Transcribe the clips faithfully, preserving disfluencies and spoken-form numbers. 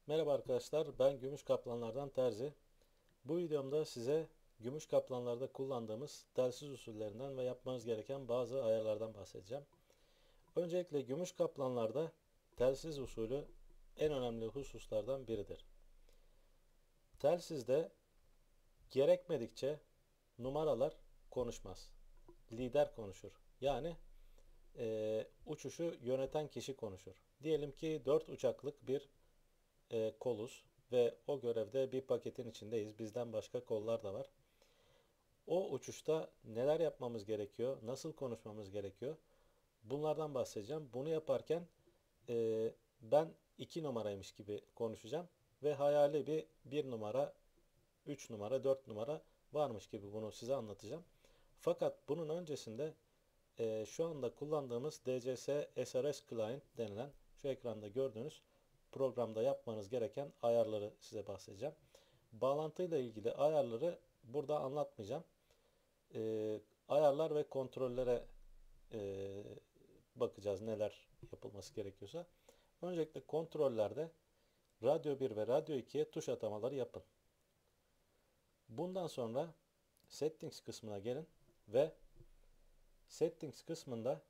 Merhaba arkadaşlar, ben Gümüş Kaplanlardan Terzi. Bu videomda size Gümüş Kaplanlarda kullandığımız telsiz usullerinden ve yapmanız gereken bazı ayarlardan bahsedeceğim. Öncelikle Gümüş Kaplanlarda telsiz usulü en önemli hususlardan biridir. Telsizde gerekmedikçe numaralar konuşmaz. Lider konuşur. Yani e, uçuşu yöneten kişi konuşur. Diyelim ki dört uçaklık bir e, koluz ve o görevde bir paketin içindeyiz. Bizden başka kollar da var. O uçuşta neler yapmamız gerekiyor? Nasıl konuşmamız gerekiyor? Bunlardan bahsedeceğim. Bunu yaparken e, ben iki numaraymış gibi konuşacağım ve hayali bir bir numara, üç numara, dört numara varmış gibi bunu size anlatacağım. Fakat bunun öncesinde e, şu anda kullandığımız D C S S R S Client denilen şu ekranda gördüğünüz programda yapmanız gereken ayarları size bahsedeceğim. Bağlantıyla ilgili ayarları burada anlatmayacağım. E, ayarlar ve kontrollere e, bakacağız neler yapılması gerekiyorsa. Öncelikle kontrollerde Radyo bir ve Radyo ikiye tuş atamaları yapın. Bundan sonra Settings kısmına gelin ve Settings kısmında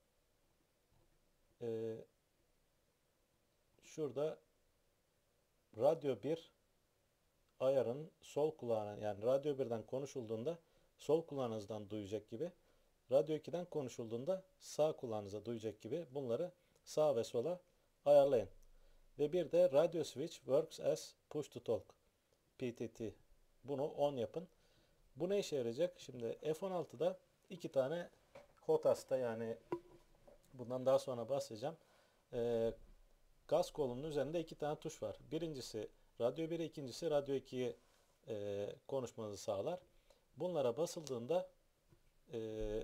e, şurada Radyo bir ayarın sol kulağına, yani Radyo birden konuşulduğunda sol kulağınızdan duyacak gibi, Radyo ikiden konuşulduğunda sağ kulağınıza duyacak gibi bunları sağ ve sola ayarlayın. Ve bir de Radio Switch Works as Push to Talk P T T, bunu on yapın. Bu ne işe yarayacak? Şimdi F on altıda iki tane HOTAS'ta, yani bundan daha sonra bahsedeceğim. Ee, gaz kolunun üzerinde iki tane tuş var. Birincisi Radyo biri, ikincisi Radyo ikiyi e, konuşmanızı sağlar. Bunlara basıldığında e,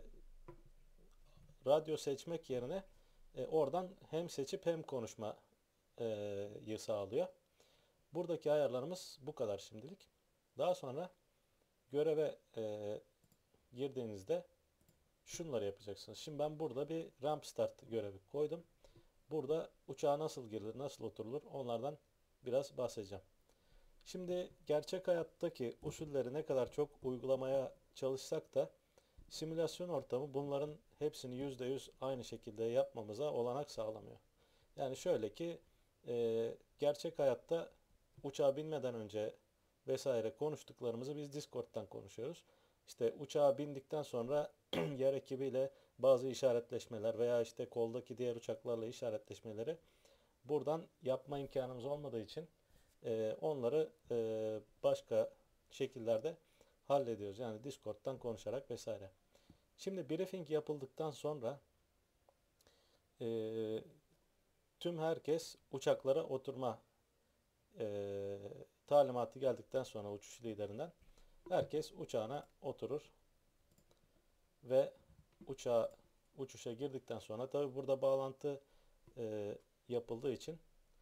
radyo seçmek yerine e, oradan hem seçip hem konuşmayı sağlıyor. Buradaki ayarlarımız bu kadar şimdilik. Daha sonra göreve e, girdiğinizde şunları yapacaksınız. Şimdi ben burada bir ramp start görevi koydum. Burada uçağa nasıl girilir, nasıl oturulur, onlardan biraz bahsedeceğim. Şimdi gerçek hayattaki usulleri ne kadar çok uygulamaya çalışsak da simülasyon ortamı bunların hepsini yüzde yüz aynı şekilde yapmamıza olanak sağlamıyor. Yani şöyle ki e, gerçek hayatta uçağa binmeden önce vesaire konuştuklarımızı biz Discord'dan konuşuyoruz. İşte uçağa bindikten sonra yer ekibiyle bazı işaretleşmeler veya işte koldaki diğer uçaklarla işaretleşmeleri buradan yapma imkanımız olmadığı için e, onları e, başka şekillerde hallediyoruz. Yani Discord'dan konuşarak vesaire. Şimdi briefing yapıldıktan sonra e, tüm herkes uçaklara oturma e, talimatı geldikten sonra uçuş liderinden herkes uçağına oturur ve uçağa uçuşa girdikten sonra, tabi burada bağlantı e, yapıldığı için,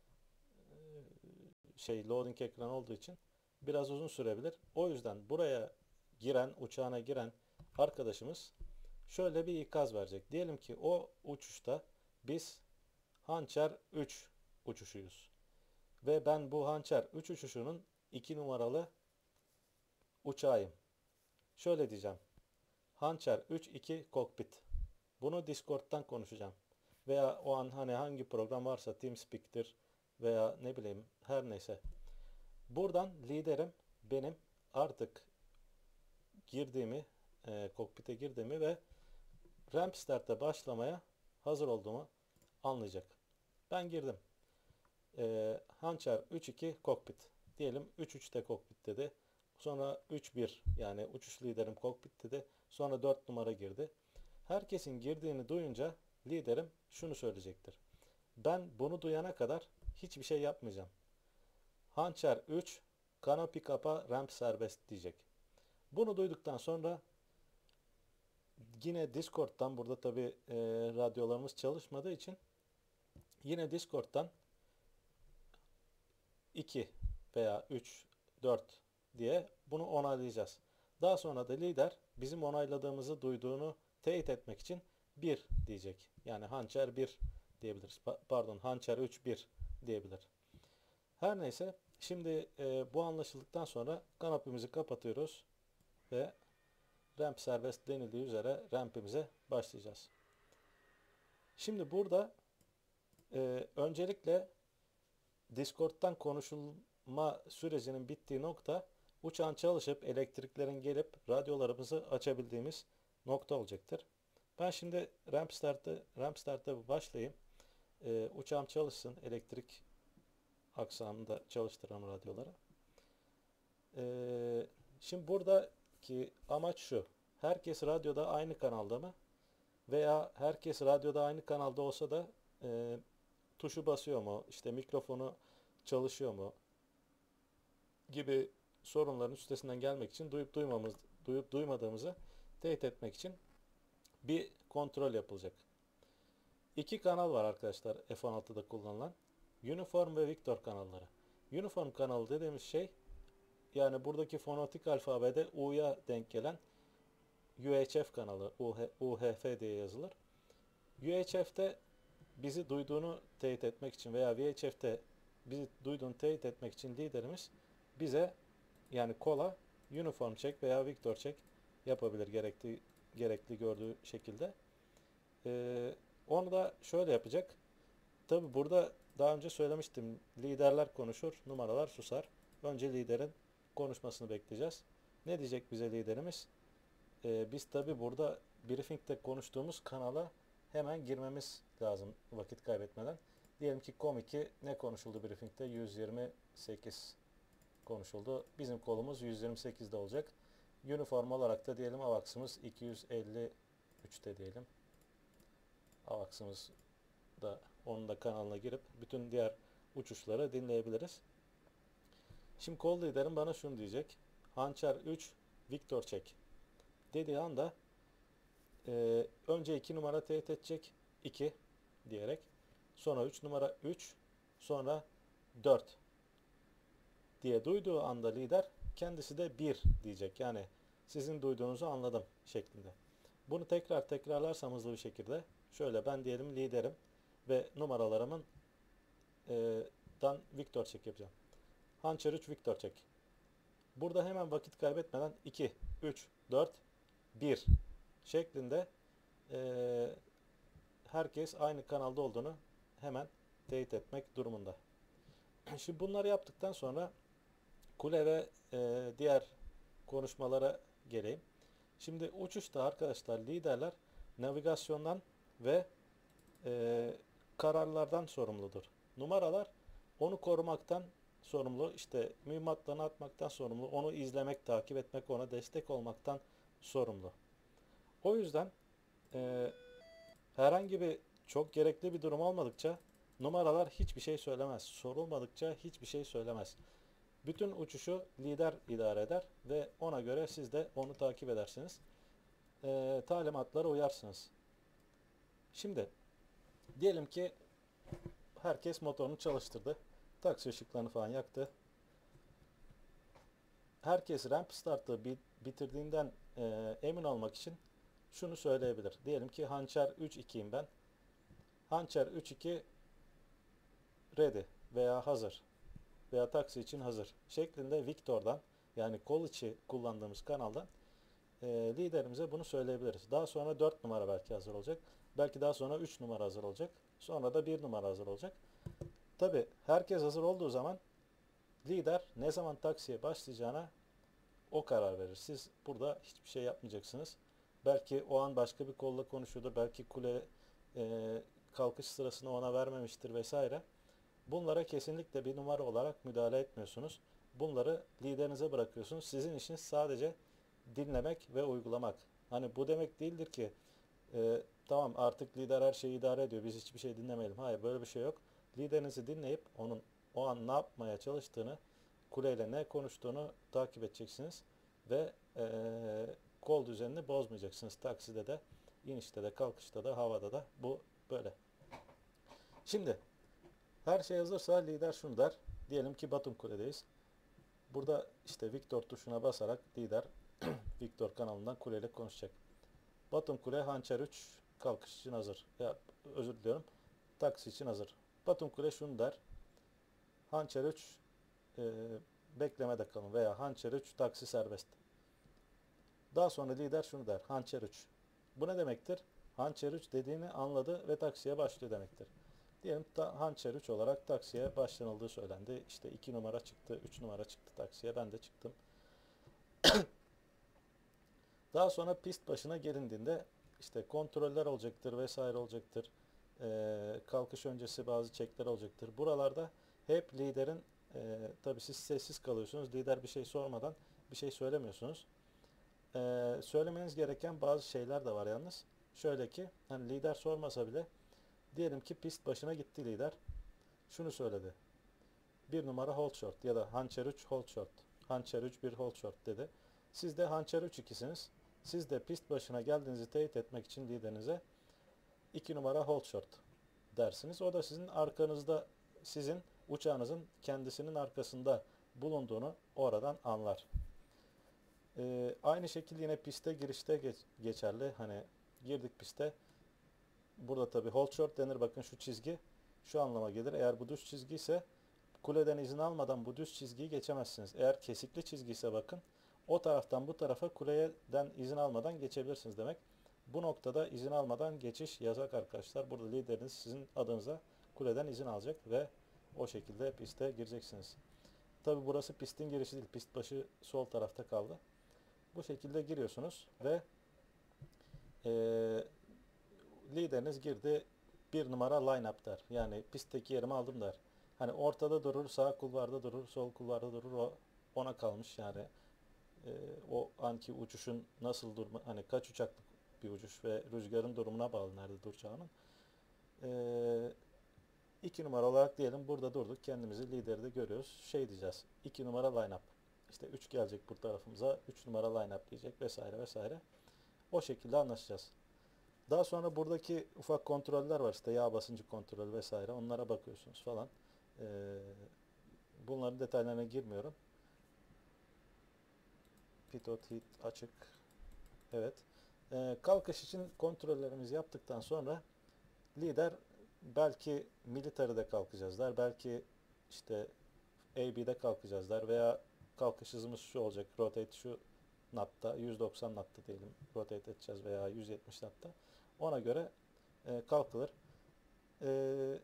şey loading ekranı olduğu için biraz uzun sürebilir. O yüzden buraya giren, uçağına giren arkadaşımız şöyle bir ikaz verecek. Diyelim ki o uçuşta biz Hançer üç uçuşuyuz. Ve ben bu Hançer üç uçuşunun iki numaralı uçağıyım. Şöyle diyeceğim. Hançer üç iki kokpit. Bunu Discord'dan konuşacağım. Veya o an hani hangi program varsa, TeamSpeak'tir veya ne bileyim her neyse. Buradan liderim benim artık girdiğimi, e, kokpite girdiğimi ve ramp start'a başlamaya hazır olduğumu anlayacak. Ben girdim. E, Hançer üç iki kokpit. Diyelim üç üçte kokpit dedi. Sonra üç bir, yani uçuş liderim kokpit dedi. Sonra dört numara girdi. Herkesin girdiğini duyunca liderim şunu söyleyecektir. Ben bunu duyana kadar hiçbir şey yapmayacağım. Hançer üç, canopy kapa, ramp serbest diyecek. Bunu duyduktan sonra yine Discord'dan, burada tabi e, radyolarımız çalışmadığı için yine Discord'dan iki veya üç, dört diye bunu onaylayacağız. Daha sonra da lider bizim onayladığımızı duyduğunu teyit etmek için bir diyecek. Yani hançer bir diyebiliriz. Pardon, hançer üç bir diyebilir. Her neyse, şimdi e, bu anlaşıldıktan sonra kanapimizi kapatıyoruz ve ramp serbest denildiği üzere rampimize başlayacağız. Şimdi burada e, öncelikle Discord'dan konuşulma sürecinin bittiği nokta, uçağın çalışıp elektriklerin gelip radyolarımızı açabildiğimiz nokta olacaktır. Ben şimdi ramp start'ı ramp start'ta başlayayım. E, uçağım çalışsın, elektrik aksamında çalıştıran radyoları. E, şimdi buradaki amaç şu: herkes radyoda aynı kanalda mı? Veya herkes radyoda aynı kanalda olsa da e, tuşu basıyor mu? İşte mikrofonu çalışıyor mu? Gibi sorunların üstesinden gelmek için, duyup duymamız, duyup duymadığımızı teyit etmek için bir kontrol yapılacak. İki kanal var arkadaşlar F on altıda kullanılan. Uniform ve Victor kanalları. Uniform kanalı dediğimiz şey, yani buradaki fonetik alfabede U'ya denk gelen U H F kanalı, U H F diye yazılır. U H F'te bizi duyduğunu teyit etmek için veya V H F'te bizi duyduğunu teyit etmek için liderimiz bize, yani kola, uniform check veya Victor check yapabilir gerekli gerekli gördüğü şekilde. Ee, onu da şöyle yapacak. Tabi burada daha önce söylemiştim. Liderler konuşur, numaralar susar. Önce liderin konuşmasını bekleyeceğiz. Ne diyecek bize liderimiz? Ee, biz tabi burada briefing'de konuştuğumuz kanala hemen girmemiz lazım vakit kaybetmeden. Diyelim ki com iki ne konuşuldu briefing'de? yüz yirmi sekiz konuşuldu. Bizim kolumuz yüz yirmi sekizde olacak. Uniform olarak da diyelim AVAX'ımız iki yüz elli üçte diyelim. AVAX'ımız da, onun da kanalına girip bütün diğer uçuşları dinleyebiliriz. Şimdi kol liderim bana şunu diyecek: Hançer üç Victor çek dediği anda e, önce iki numara teyit edecek, iki diyerek, sonra üç numara üç, sonra dört diye duyduğu anda lider kendisi de bir diyecek. Yani sizin duyduğunuzu anladım şeklinde. Bunu tekrar tekrarlarsam hızlı bir şekilde, şöyle: ben diyelim liderim ve numaralarımın e, dan Victor check yapacağım. Hançer üç Victor check. Burada hemen vakit kaybetmeden iki, üç, dört, bir şeklinde e, herkes aynı kanalda olduğunu hemen teyit etmek durumunda. Şimdi bunları yaptıktan sonra kule ve e, diğer konuşmalara geleyim. Şimdi uçuşta arkadaşlar liderler navigasyondan ve e, kararlardan sorumludur. Numaralar onu korumaktan sorumlu, işte mühimmatlarını atmaktan sorumlu, onu izlemek, takip etmek, ona destek olmaktan sorumlu. O yüzden e, herhangi bir çok gerekli bir durum olmadıkça numaralar hiçbir şey söylemez. Sorulmadıkça hiçbir şey söylemez. Bütün uçuşu lider idare eder ve ona göre siz de onu takip edersiniz. E, talimatlara uyarsınız. Şimdi diyelim ki herkes motorunu çalıştırdı. Taksi ışıklarını falan yaktı. Herkes ramp startı bitirdiğinden e, emin olmak için şunu söyleyebilir. Diyelim ki Hançer üç ikiyim ben. Hançer üç iki ready veya hazır veya taksi için hazır şeklinde Victor'dan, yani kol içi kullandığımız kanaldan e, liderimize bunu söyleyebiliriz. Daha sonra dört numara belki hazır olacak. Belki daha sonra üç numara hazır olacak. Sonra da bir numara hazır olacak. Tabi herkes hazır olduğu zaman lider ne zaman taksiye başlayacağına o karar verir. Siz burada hiçbir şey yapmayacaksınız. Belki o an başka bir kolla konuşuyordur. Belki kule e, kalkış sırasını ona vermemiştir vesaire. Bunlara kesinlikle bir numara olarak müdahale etmiyorsunuz. Bunları liderinize bırakıyorsunuz. Sizin işiniz sadece dinlemek ve uygulamak. Hani bu demek değildir ki e, tamam artık lider her şeyi idare ediyor, biz hiçbir şey dinlemeyelim. Hayır, böyle bir şey yok. Liderinizi dinleyip onun o an ne yapmaya çalıştığını, kuleyle ne konuştuğunu takip edeceksiniz ve e, kol düzenini bozmayacaksınız. Takside de, inişte de, kalkışta da, havada da bu böyle. Şimdi her şey hazırsa lider şunu der. Diyelim ki Batum Kule'deyiz. Burada işte Victor tuşuna basarak lider Victor kanalından kuleyle konuşacak. Batum Kule Hançer üç kalkış için hazır. Ya, özür diliyorum. Taksi için hazır. Batum Kule şunu der. Hançer üç e, beklemede kalın veya Hançer üç taksi serbest. Daha sonra lider şunu der. Hançer üç. Bu ne demektir? Hançer üç dediğini anladı ve taksiye başlıyor demektir. Diyelim ta, Hançer üç olarak taksiye başlanıldığı söylendi. İşte iki numara çıktı, üç numara çıktı taksiye. Ben de çıktım. Daha sonra pist başına gelindiğinde işte kontroller olacaktır vesaire olacaktır. Ee, kalkış öncesi bazı çekler olacaktır. Buralarda hep liderin e, tabii siz sessiz kalıyorsunuz. Lider bir şey sormadan bir şey söylemiyorsunuz. Ee, söylemeniz gereken bazı şeyler de var yalnız. Şöyle ki hani lider sormasa bile diyelim ki pist başına gitti lider. Şunu söyledi. Bir numara hold short ya da hançer üç hold short. Hançer üç bir hold short dedi. Siz de hançer üç ikisiniz. Siz de pist başına geldiğinizi teyit etmek için liderinize iki numara hold short dersiniz. O da sizin arkanızda, sizin uçağınızın kendisinin arkasında bulunduğunu oradan anlar. Ee, aynı şekilde yine piste girişte geç, geçerli. Hani girdik piste. Burada tabi hold short denir. Bakın şu çizgi şu anlama gelir. Eğer bu düz çizgi ise kuleden izin almadan bu düz çizgiyi geçemezsiniz. Eğer kesikli çizgi ise bakın o taraftan bu tarafa kuleden izin almadan geçebilirsiniz demek. Bu noktada izin almadan geçiş yasak arkadaşlar. Burada lideriniz sizin adınıza kuleden izin alacak ve o şekilde piste gireceksiniz. Tabi burası pistin girişi değil. Pist başı sol tarafta kaldı. Bu şekilde giriyorsunuz ve e, lideriniz girdi, bir numara line up der. Yani pistteki yerimi aldım der. Hani ortada durur, sağ kulvarda durur, sol kulvarda durur, o ona kalmış yani. E, o anki uçuşun nasıl durma, hani kaç uçaklık bir uçuş ve rüzgarın durumuna bağlı nerede duracağının. E, iki numara olarak diyelim burada durduk, kendimizi liderde görüyoruz. Şey diyeceğiz, iki numara line up. İşte üç gelecek bu tarafımıza, üç numara line up diyecek vesaire vesaire. O şekilde anlaşacağız. Daha sonra buradaki ufak kontroller var, işte yağ basıncı kontrolü vesaire, onlara bakıyorsunuz falan. Ee, bunların detaylarına girmiyorum. Pitot heat açık. Evet. Ee, kalkış için kontrollerimizi yaptıktan sonra lider belki military'de kalkacağız der, belki işte A B'de kalkacağız der veya kalkış hızımız şu olacak, rotate şu knotta, yüz doksan knotta diyelim rotate edeceğiz veya yüz yetmiş knotta. Ona göre e, kalkılır. E,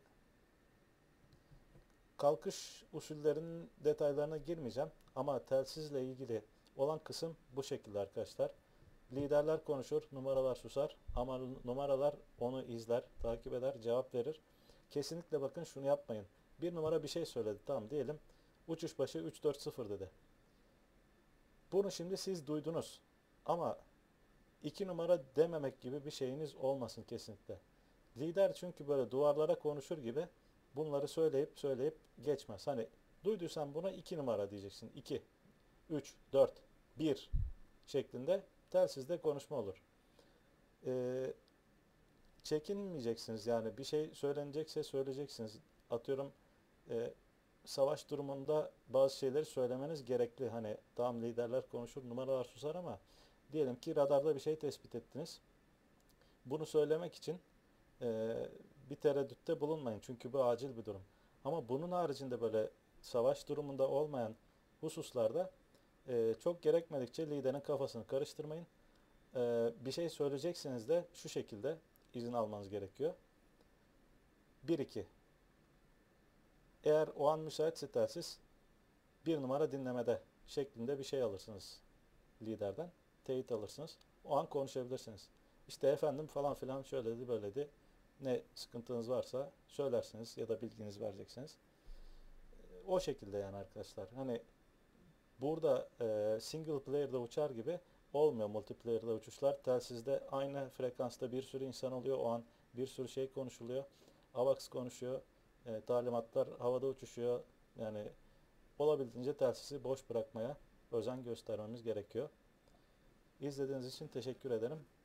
kalkış usullerinin detaylarına girmeyeceğim ama telsizle ilgili olan kısım bu şekilde arkadaşlar. Liderler konuşur, numaralar susar ama numaralar onu izler, takip eder, cevap verir. Kesinlikle bakın şunu yapmayın. Bir numara bir şey söyledi, tamam diyelim. Uçuş başı üç dört sıfır dedi. Bunu şimdi siz duydunuz ama iki numara dememek gibi bir şeyiniz olmasın kesinlikle. Lider çünkü böyle duvarlara konuşur gibi bunları söyleyip söyleyip geçmez. Hani duyduysan buna iki numara diyeceksin. iki, üç, dört, bir şeklinde telsizde konuşma olur. Ee, çekinmeyeceksiniz yani bir şey söylenecekse söyleyeceksiniz. Atıyorum e, savaş durumunda bazı şeyleri söylemeniz gerekli. Hani tamam liderler konuşur, numaralar susar ama diyelim ki radarda bir şey tespit ettiniz. Bunu söylemek için e, bir tereddütte bulunmayın. Çünkü bu acil bir durum. Ama bunun haricinde böyle savaş durumunda olmayan hususlarda e, çok gerekmedikçe liderin kafasını karıştırmayın. E, bir şey söyleyecekseniz de şu şekilde izin almanız gerekiyor. bir iki. Eğer o an müsaitse telsiz bir numara dinlemede şeklinde bir şey alırsınız liderden. Teyit alırsınız. O an konuşabilirsiniz. İşte efendim falan filan şöyledi böyledi. Ne sıkıntınız varsa söylersiniz ya da bilginizi vereceksiniz. O şekilde yani arkadaşlar. Hani burada e, single player'da uçar gibi olmuyor multiplayer'da uçuşlar. Telsizde aynı frekansta bir sürü insan oluyor. O an bir sürü şey konuşuluyor. AVAX konuşuyor. E, talimatlar havada uçuşuyor. Yani olabildiğince telsizi boş bırakmaya özen göstermemiz gerekiyor. İzlediğiniz için teşekkür ederim.